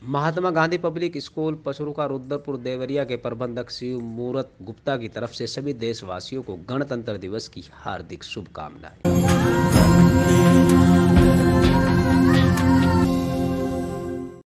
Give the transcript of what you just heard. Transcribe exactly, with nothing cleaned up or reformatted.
महात्मा Gandhi public school Pachrukha Rudrapur Deoria के प्रबंधक शिव मूरत गुप्ता की तरफ से सभी देशवासियों को गणतंत्र दिवस की हार्दिक शुभकामनाएं।